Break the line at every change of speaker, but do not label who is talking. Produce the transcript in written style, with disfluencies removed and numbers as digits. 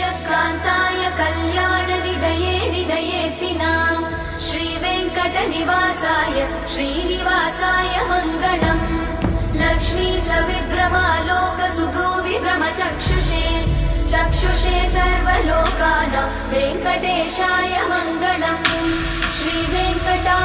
कान्ताय कल्याणनिधये निधयेऽर्थिनां श्रीवेङ्कटनिवासाय श्रीनिवासाय मङ्गलम्। लक्ष्मी सविभ्रमालोकसुभ्रूविभ्रमचक्षुषे चक्षुषे सर्वलोकानां वेङ्कटेशाय मङ्गलम्। श्रीवेङ्कटा